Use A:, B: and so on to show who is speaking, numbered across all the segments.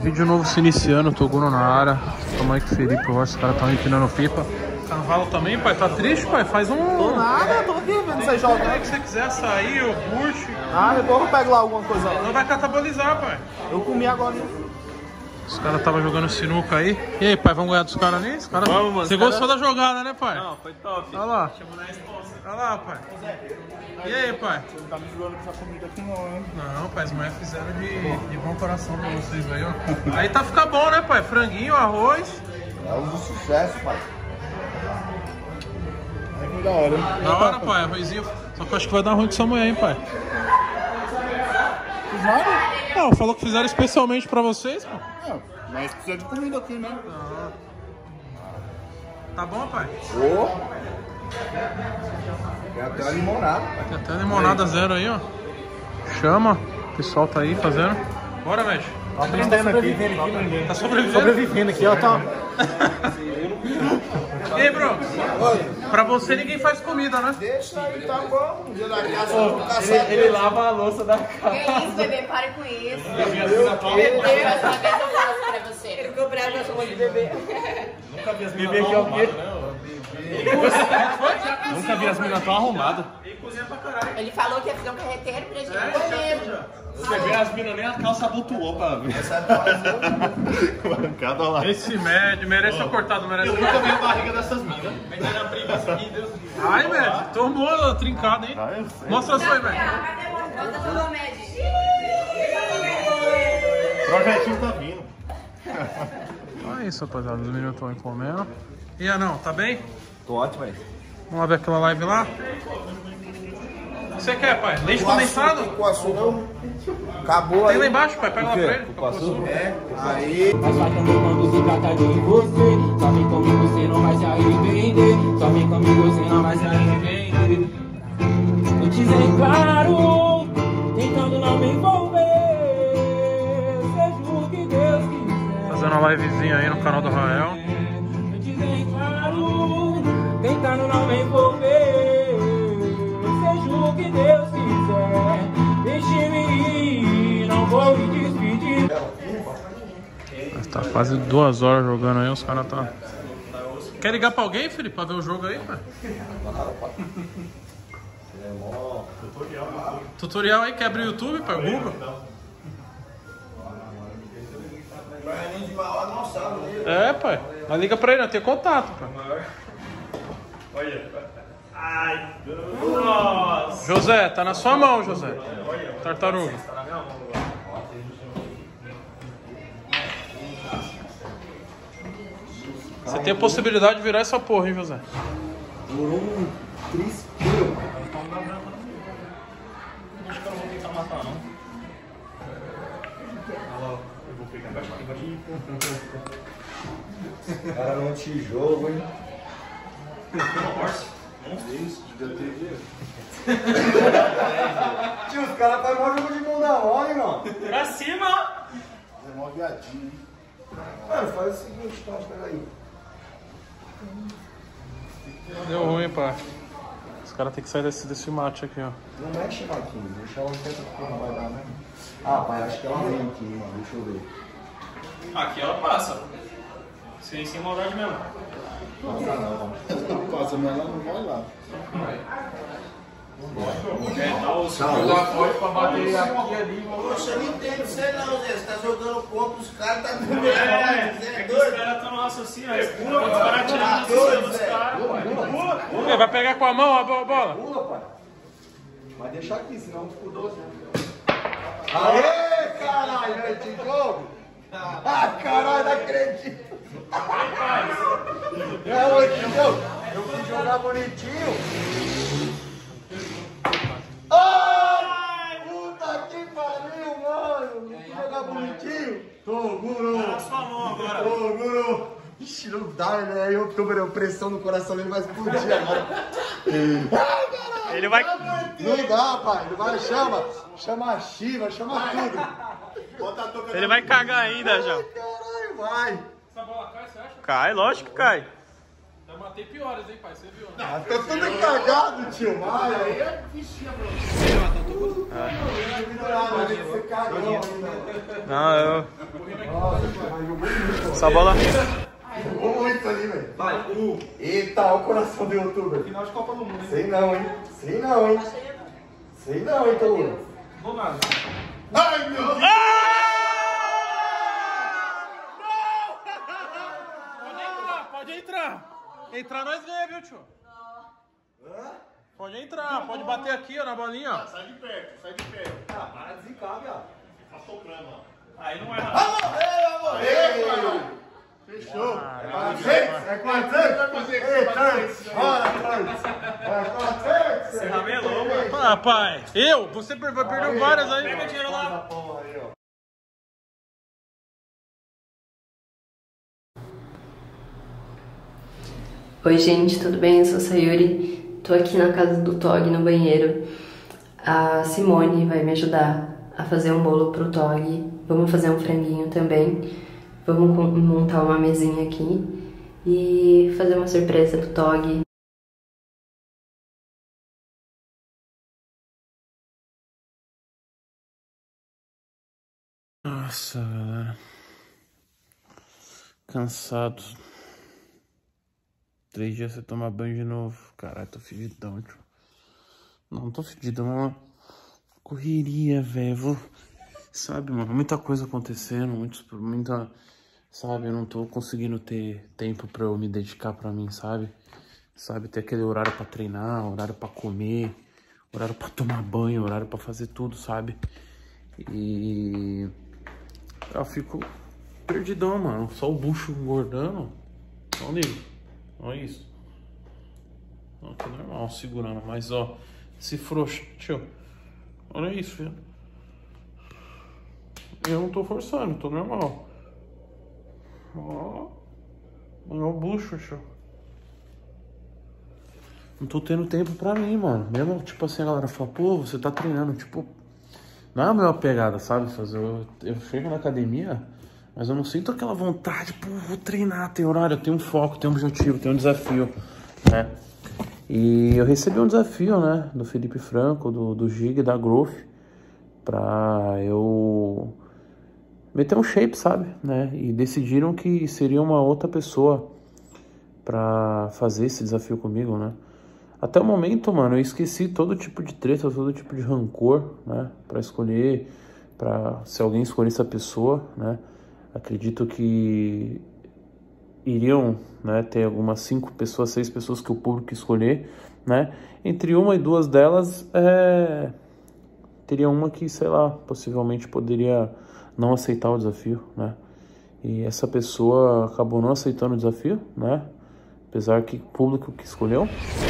A: Vídeo novo se iniciando, Toguro na área. Tamo aí com o Felipe Rocha, os caras estão empinando pipa. Cavalo também, pai? Tá triste, pai? Faz um...
B: Tô nada, tô aqui vendo vocês jogando.
A: Se você quiser sair, eu curte.
B: Ah, depois eu pego lá alguma coisa lá.
A: Não vai catabolizar, pai.
B: Eu comi agora.
A: Os caras estavam jogando sinuca aí. E aí, pai, vamos ganhar dos caras ali? Cara...
C: Vamos, mano.
A: Você gostou da jogada, né, pai?
C: Não, foi top.
A: Olha lá. Olha lá, pai. E aí, pai?
B: Você não tá me zoando com essa comida aqui não, hein?
A: Não, pai, as mulheres fizeram de bom coração pra vocês aí, ó. Aí tá ficar bom, né, pai? Franguinho, arroz.
D: É um sucesso, pai.
B: É muito da hora, hein?
A: Da hora, pai, arrozinho. Só que eu acho que vai dar ruim com sua mulher, hein, pai?
B: Fiz nada?
A: Não, falou que fizeram especialmente pra vocês, pô.
B: Não, mas precisa de comida aqui, né?
A: Tá bom, pai?
D: Ô! Tem até uma limonada.
A: Tem até limonada zero aí, ó. Chama. O pessoal tá aí fazendo. Bora, mestre.
B: Tá aprendendo aqui.
A: Tá sobrevivendo?
B: Sobrevivendo aqui, ó. Tá...
A: E aí, bro? Pra você ninguém faz comida, né?
D: Deixa aí, tá bom. Um dia na casa,
C: Ele lava a louça da casa.
E: Que isso, bebê? Pare com isso.
D: eu
E: Bebê, mais uma vez eu falo pra você. Ele ficou bravo com a sua de bebê.
C: Nunca vi as minas tão arrumadas. Nunca vi as minas tão arrumadas.
E: Ele falou que ia fazer um carreteiro pra gente comer.
C: Você vê as minas nem a calça abotoou pra ver. Cada lá.
A: Esse médio merece ser cortado, merece.
C: Eu nunca vi a barriga dessas minas.
A: Ai, médio, tomou a trincada, hein? Mostra a sua aí, médio.
E: Manda sua remédio.
C: Projetinho tá vindo.
A: Então é isso, rapaziada. Os meninos estão aí comendo. E não, tá bem?
D: Tô ótimo, aí.
A: Vamos lá ver aquela live lá? O que você quer, pai? Leite condensado?
D: Cupuaçu não. Acabou
A: Tem
D: aí.
A: lá embaixo, pai. Pega lá pra ele.
D: Cupuaçu? É. Aí.
F: Mas vai também quando se trata de você. Só vem comigo, você não vai se arrepender. Só vem comigo, você não vai se arrepender. Eu te dei claro, tentando não me envolver. Seja o que Deus quiser.
A: Fazendo uma livezinha aí no canal do Rael.
F: Eu te dei claro, tentando não me envolver. Seja o que Deus quiser. Deixe-me ir, não vou me despedir.
A: Tá quase 2 horas jogando aí, os caras tá... Quer ligar pra alguém, Felipe? Pra ver o jogo aí, pai? Tutorial aí, quebra o YouTube, pai, Google. É, pai. Mas liga pra ele, não tem contato, pai.
C: Olha. Ai, nossa.
A: José, tá na sua mão, José. Tartaruga. Você tem a possibilidade de virar essa porra, hein, José?
D: Durou um trispiro.
C: Acho que eu não vou tentar matar, não. Eu vou pegar aqui.
D: Cara, não tijolo, hein?
C: Isso, devia ter dinheiro.
D: Tio, os caras fazem mó jogo de mão da mão, hein, mano?
C: Pra cima!
D: É mó viadinho, hein? Mano, faz o seguinte, então, peraí.
A: Deu ruim, pai. Os caras tem que sair desse mate aqui, ó.
D: Não mexe, Marquinhos. Deixa ela quieta porque não vai dar mesmo. Ah, pai, acho que ela vem aqui, mano. Deixa eu ver.
C: Aqui ela passa. Sem maldade mesmo.
D: Passa não. Não passa, mas ela não vai lá.
C: Dá forte pra bater aqui ali.
D: Poxa, eu não entendo você não, Zé. Você tá jogando contra os caras, tá com
C: É que os caras estão no raciocínio. Os caras tirando raciocínio dos caras.
A: Ele vai pegar com a mão a bola?
D: Pula, pai. Vai deixar aqui, senão ficou 12, né? Aê, caralho, é de jogo? Ah, caralho, não acredito. É hoje, jogo. Eu fui jogar bonitinho. Ai, puta que pariu, mano. Eu fui jogar bonitinho. Toguro.
C: Sua mão agora.
D: Toguro. Ixi, não dá, né? Eu tô vendo pressão no coração dele, vai explodir agora. Ai, caralho.
C: Ele vai.
D: Não dá, pai. Ele vai, chama a Shiva, chama tudo.
C: Ele vai cagar ainda já.
D: Ai, caralho, vai.
A: Essa bola cai, você acha?
C: Cai, lógico que cai.
A: Já matei piores, hein, pai? Você viu, né?
D: Ah, tá tudo cagado, tio. Vai, aí é bichinha, bro.
A: Não, eu... Essa bola...
D: Muito ali, velho. Vai, eita, olha o coração do youtuber. Final de Copa do Mundo, hein? Sei não, hein? Sei não, hein? Sei não, hein, Touro?
C: Vou nada.
D: Ai, meu Deus!
A: Pode entrar. Entrar nós ganha, viu, tio? Pode entrar, pode bater aqui, ó, na bolinha, ó.
B: Sai de perto, sai de perto.
D: Ah, para de zicar, viado.
B: Tá soprando, ó.
C: Aí não é nada.
B: Fechou.
D: É 400? Vai fazer aqui.
C: Você ramelou, mano.
A: Ah, pai. Você perdeu várias aí.
C: Pega o dinheiro lá.
G: Oi gente, tudo bem? Eu sou a Sayuri, tô aqui na casa do Tog, no banheiro. A Simone vai me ajudar a fazer um bolo pro Tog. Vamos fazer um franguinho também. Vamos montar uma mesinha aqui e fazer uma surpresa pro Tog.
A: Nossa, galera. Cansado. 3 dias sem tomar banho de novo. Caralho, tô fedidão, tio. Não tô fedido, mas correria, velho. Sabe, mano, muita coisa acontecendo, muita... Sabe, eu não tô conseguindo ter tempo pra eu me dedicar pra mim, sabe? Sabe, ter aquele horário pra treinar, horário pra comer, horário pra tomar banho, horário pra fazer tudo, sabe? E... eu fico perdidão, mano. Só o bucho engordando. Não ligo. Olha isso. Não, tá normal, segurando. Mas, ó, se frouxo. Tio, olha isso, filho. Eu não tô forçando, tô normal. Ó. Olha o bucho, tio. Não tô tendo tempo pra mim, mano. Mesmo, tipo assim, a galera fala, pô, você tá treinando. Tipo, não é a melhor pegada, sabe? Eu chego na academia, mas eu não sinto aquela vontade, pô, vou treinar, tem horário, eu tenho um foco, tenho um objetivo, tenho um desafio, né? E eu recebi um desafio, né, do Felipe Franco, do Giga e da Growth, pra eu meter um shape, sabe, né? E decidiram que seria uma outra pessoa pra fazer esse desafio comigo, né? Até o momento, mano, eu esqueci todo tipo de treta, todo tipo de rancor, né? Pra escolher, se alguém escolhesse a pessoa, né? Acredito que iriam, né, ter algumas 5 pessoas, 6 pessoas que o público escolher, né? Entre uma e 2 delas, teria uma que, sei lá, possivelmente poderia não aceitar o desafio, né? E essa pessoa acabou não aceitando o desafio, né? Apesar que o público que escolheu.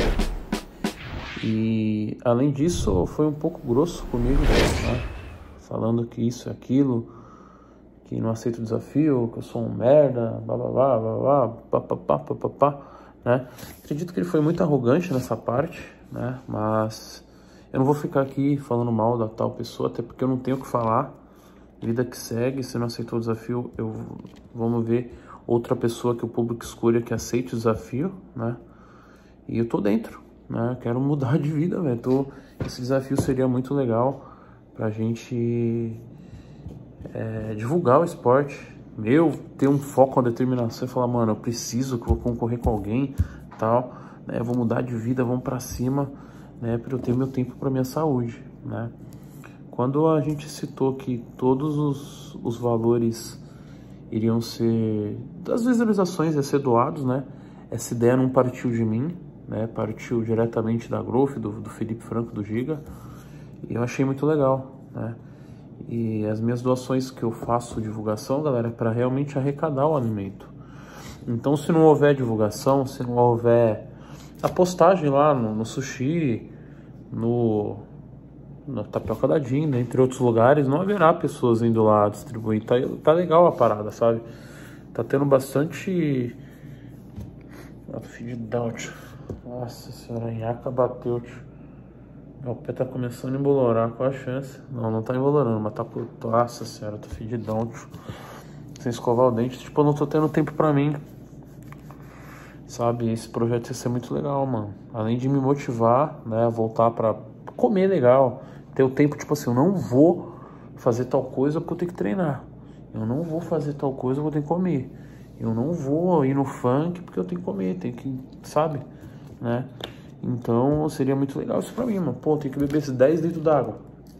A: E além disso, foi um pouco grosso comigo, né? Falando que isso e aquilo, que não aceito o desafio, que eu sou um merda, papapá, né? Acredito que ele foi muito arrogante nessa parte, né? Mas eu não vou ficar aqui falando mal da tal pessoa, até porque eu não tenho o que falar. Vida que segue, se não aceitou o desafio, vamos ver outra pessoa que o público escolha que aceite o desafio, né? E eu tô dentro, né? Quero mudar de vida, velho. Esse desafio seria muito legal pra gente divulgar o esporte. Eu ter um foco, uma determinação e falar, mano, eu preciso que eu vou concorrer com alguém, tal, né? Eu vou mudar de vida, vamos pra cima, né? Pra eu ter meu tempo pra minha saúde, né? Quando a gente citou que todos os valores iriam ser, das visualizações ia ser doados, né? Essa ideia não partiu de mim, né? Partiu diretamente da Growth, do Felipe Franco, do Giga. E eu achei muito legal, né? E as minhas doações que eu faço divulgação, galera, é para realmente arrecadar o alimento. Então, se não houver divulgação, se não houver a postagem lá no sushi, na Tapioca da Dinda, entre outros lugares, não haverá pessoas indo lá distribuir. Tá legal a parada, sabe? Tá tendo bastante... Fedidão, tio. Nossa senhora, a nhaca bateu, tio. Meu pé tá começando a embolorar, qual a chance? Não tá embolorando, mas tá por... Nossa senhora, eu tô fedidão, tio. Sem escovar o dente, tipo, eu não tô tendo tempo pra mim. Sabe, esse projeto ia ser muito legal, mano. Além de me motivar, né, a voltar pra comer legal, ter o tempo, tipo assim, eu não vou fazer tal coisa porque eu tenho que treinar. Eu não vou fazer tal coisa porque eu tenho que comer. Eu não vou ir no funk porque eu tenho que comer, tenho que, sabe? Né? Então seria muito legal isso pra mim, mano. Pô, tem que beber esses 10 litros d'água.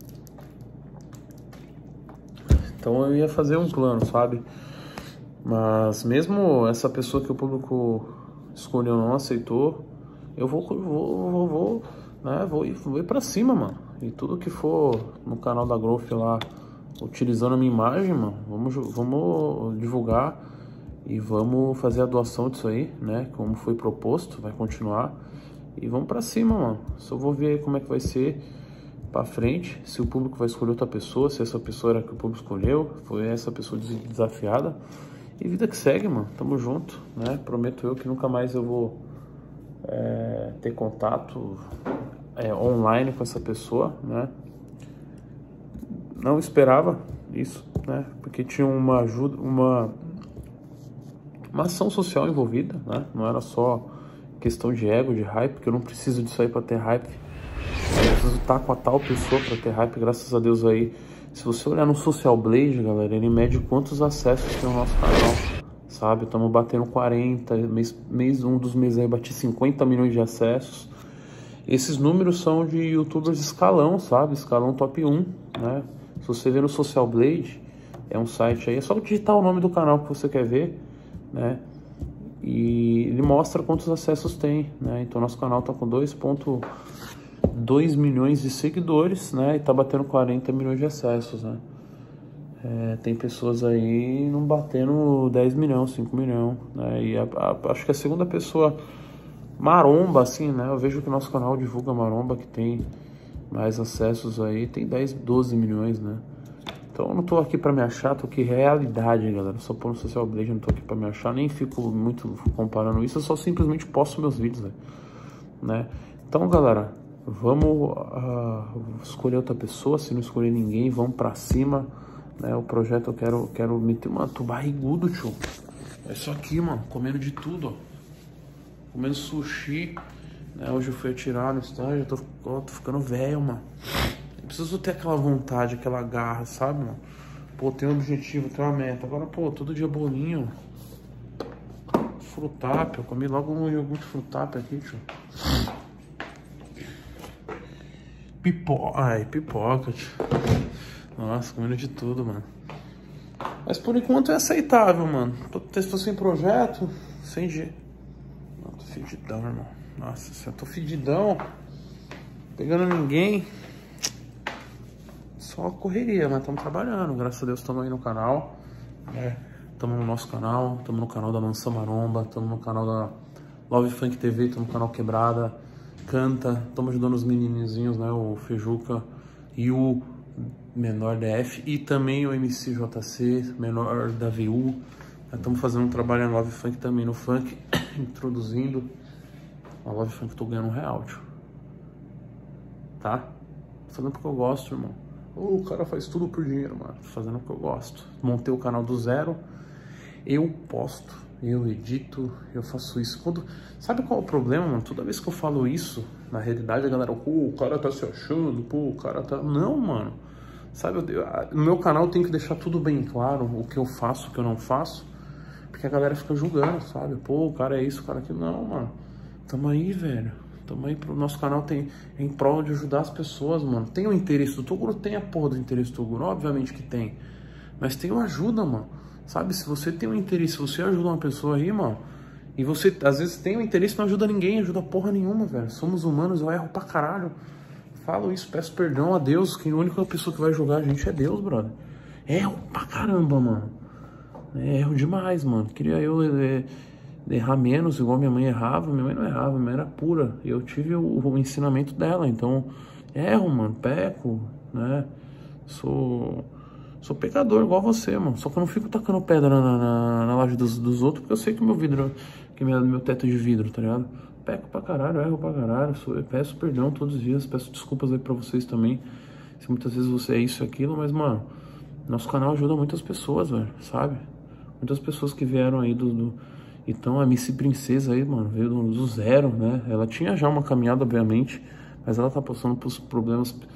A: Então eu ia fazer um plano, sabe? Mas mesmo essa pessoa que o público escolheu não aceitou, eu vou ir pra cima, mano. E tudo que for no canal da Growth lá, utilizando a minha imagem, mano, vamos divulgar e vamos fazer a doação disso aí, né? Como foi proposto, vai continuar. E vamos pra cima, mano. Só vou ver aí como é que vai ser pra frente, se o público vai escolher outra pessoa, se essa pessoa era que o público escolheu, foi essa pessoa desafiada. E vida que segue, mano. Tamo junto, né? Prometo eu que nunca mais eu vou ter contato online com essa pessoa, né? Não esperava isso, né? Porque tinha uma ajuda, uma ação social envolvida, né? Não era só questão de ego, de hype, porque eu não preciso disso aí pra ter hype. Eu preciso estar com a tal pessoa pra ter hype, graças a Deus aí. Se você olhar no Social Blade, galera, ele mede quantos acessos tem o nosso canal, sabe? Estamos batendo 40, um dos meses aí bati 50 milhões de acessos. Esses números são de youtubers de escalão, sabe? Escalão top 1, né? Se você ver no Social Blade, é um site aí, é só digitar o nome do canal que você quer ver, né? E ele mostra quantos acessos tem, né? Então nosso canal tá com 2,2 milhões de seguidores, né? E tá batendo 40 milhões de acessos, né? Tem pessoas aí não batendo 10 milhões, 5 milhões, né? E acho que a segunda pessoa maromba, assim, né? Eu vejo que o nosso canal divulga maromba, que tem mais acessos aí, tem 10, 12 milhões, né? Então eu não tô aqui pra me achar, tô aqui realidade, galera. Só pôr no Social Blade, não tô aqui pra me achar, nem fico muito comparando isso, eu só simplesmente posto meus vídeos, né? Então, galera, vamos escolher outra pessoa, se não escolher ninguém, vamos pra cima, né? O projeto eu quero meter, mano, tô barrigudo, tio. É isso aqui, mano, comendo de tudo, ó. Comendo sushi, né? Hoje eu fui atirar no estágio, tô ficando velho, mano. Eu preciso ter aquela vontade, aquela garra, sabe, mano? Pô, tem um objetivo, tem uma meta. Agora, pô, todo dia bolinho. Frutápia, eu comi logo um iogurte frutápia aqui, tio. Pipoca, tio. Nossa, comendo de tudo, mano. Mas por enquanto é aceitável, mano. Se fosse em projeto, sem jeito. Não, tô fedidão, irmão. Nossa, se eu tô fedidão, pegando ninguém. Só correria, mas estamos trabalhando. Graças a Deus estamos aí no canal. Estamos no nosso canal, estamos no canal da Mansão Maromba, estamos no canal da Love Funk TV, estamos no canal Quebrada, Canta, estamos ajudando os menininhos, né? O Fejuca e o Menor DF e também o MCJC, Menor da VU. Estamos fazendo um trabalho na Love Funk também no funk, introduzindo. A Love Funk tô ganhando real, tio. Tá? Tô fazendo porque eu gosto, irmão. O cara faz tudo por dinheiro, mano. Tô fazendo o que eu gosto. Montei o canal do zero. Eu posto, eu edito, eu faço isso. Sabe qual é o problema, mano? Toda vez que eu falo isso, na realidade a galera, pô, o cara tá se achando, pô, o cara tá... Não, mano. Sabe, no meu canal eu tenho que deixar tudo bem claro, o que eu faço, o que eu não faço. Porque a galera fica julgando, sabe? Pô, o cara é isso, o cara é aquilo. Não, mano. Tamo aí, velho. Tamo aí pro nosso canal em prol de ajudar as pessoas, mano. Tem o interesse do Toguro? Tem a porra do interesse do Toguro, obviamente que tem. Mas tem uma ajuda, mano. Sabe, se você tem um interesse, se você ajuda uma pessoa aí, mano, e você às vezes tem um interesse, não ajuda ninguém, ajuda porra nenhuma, velho. Somos humanos, eu erro pra caralho. Falo isso, peço perdão a Deus, que a única pessoa que vai julgar a gente é Deus, brother. Erro pra caramba, mano. Erro demais, mano. Queria eu errar menos, igual minha mãe errava. Minha mãe não errava, minha mãe era pura. Eu tive o ensinamento dela, então erro, mano, peco, né? Sou pecador igual você, mano. Só que eu não fico tacando pedra na laje dos outros, porque eu sei que meu vidro, que meu teto é de vidro, tá ligado? Peco pra caralho, erro pra caralho. Eu peço perdão todos os dias, peço desculpas aí pra vocês também. Se muitas vezes você é isso e aquilo, mas, mano, nosso canal ajuda muitas pessoas, velho, sabe? Muitas pessoas que vieram aí Então a MC Princesa aí, mano, veio do zero, né? Ela tinha já uma caminhada, obviamente, mas ela tá passando por problemas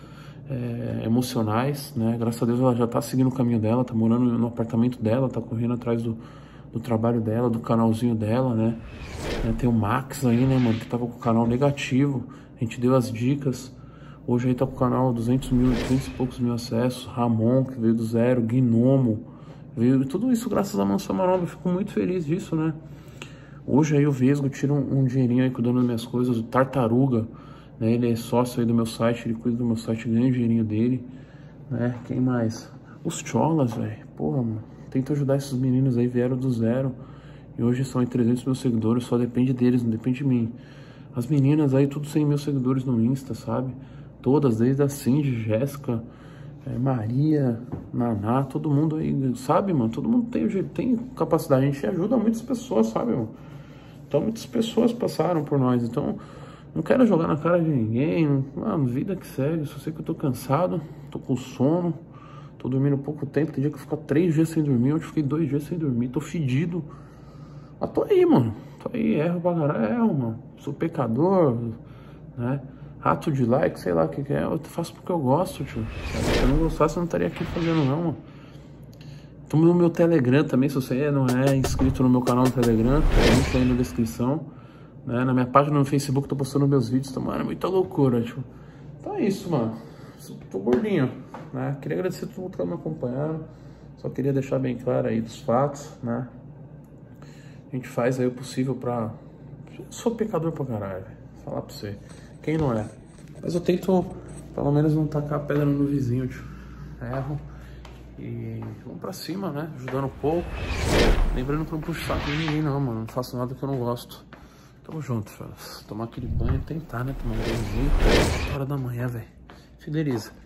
A: emocionais, né? Graças a Deus ela já tá seguindo o caminho dela, tá morando no apartamento dela, tá correndo atrás do trabalho dela, do canalzinho dela, né? Tem o Max aí, né, mano, que tava com o canal negativo, a gente deu as dicas. Hoje aí tá com o canal 200 e poucos mil acessos. Ramon, que veio do zero, Gnomo, veio tudo isso graças a Mansão Maromba. Eu fico muito feliz disso, né? Hoje aí o Vesgo tira um dinheirinho aí cuidando das minhas coisas. O Tartaruga, né? Ele é sócio aí do meu site, ele cuida do meu site, ganha o dinheirinho dele, né? Quem mais? Os Cholas, velho. Porra, mano. Tento ajudar esses meninos aí, vieram do zero. E hoje são aí 300 mil seguidores, só depende deles, não depende de mim. As meninas aí, tudo 100 mil seguidores no Insta, sabe? Todas, desde a Cindy, Jéssica, Maria, Naná, todo mundo aí, sabe, mano? Todo mundo tem capacidade, a gente ajuda muitas pessoas, sabe, mano? Então, muitas pessoas passaram por nós, então, não quero jogar na cara de ninguém, mano, vida que segue, só sei que eu tô cansado, tô com sono, tô dormindo pouco tempo, tem dia que eu fico 3 dias sem dormir, hoje eu fiquei 2 dias sem dormir, tô fedido. Mas tô aí, mano, tô aí, erro pra caralho, mano, sou pecador, né? Rato de like, sei lá o que é, eu faço porque eu gosto, tio. Se eu não gostasse, eu não estaria aqui fazendo não, mano. Tamo no meu Telegram também, se você não é inscrito no meu canal no Telegram, o link tá aí na descrição. Né? Na minha página no Facebook, tô postando meus vídeos, então, mano, é muita loucura, tio. Então é isso, mano. Tô gordinho, né? Queria agradecer a todo mundo que tá me acompanhando. Só queria deixar bem claro aí dos fatos, né? A gente faz aí o possível pra... Eu sou pecador pra caralho, velho. Falar pra você. Quem não é? Mas eu tento, pelo menos, não tacar a pedra no vizinho, tio. Erro. E vamos pra cima, né? Ajudando um pouco. Lembrando pra não puxar com ninguém, não, mano. Não faço nada que eu não gosto. Tamo junto, fellas. Tomar aquele banho e tentar, né? Tomar um banhozinho. 8 horas da manhã, velho. Fideliza.